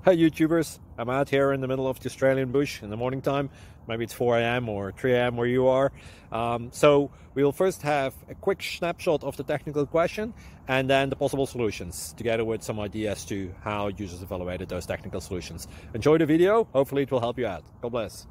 Hi YouTubers, I'm out here in the middle of the Australian bush in the morning time. Maybe it's 4 a.m. or 3 a.m. where you are. So we'll first have a quick snapshot of the technical question and then the possible solutions, together with some ideas to how users evaluated those technical solutions. Enjoy the video, hopefully it will help you out. God bless.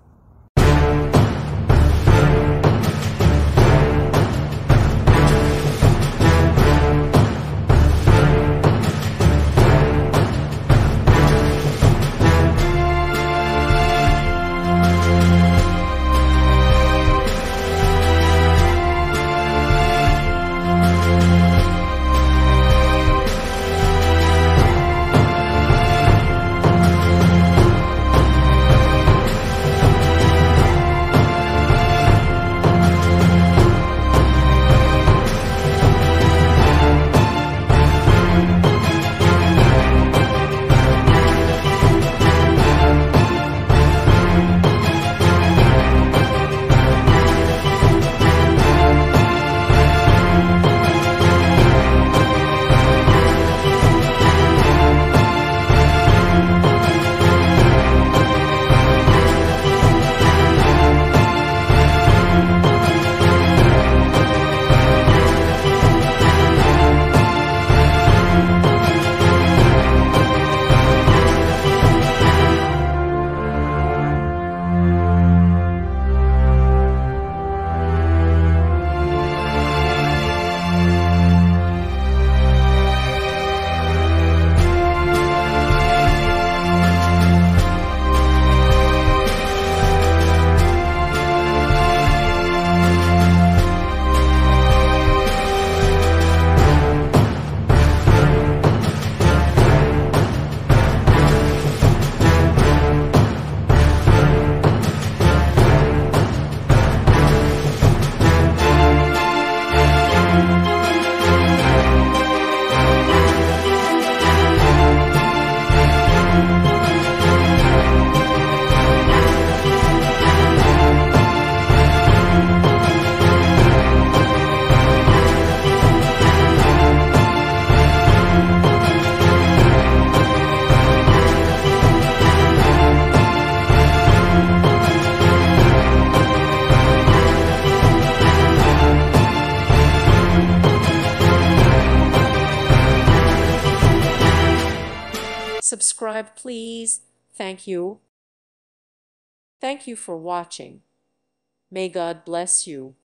Subscribe, please. Thank you. Thank you for watching. May God bless you.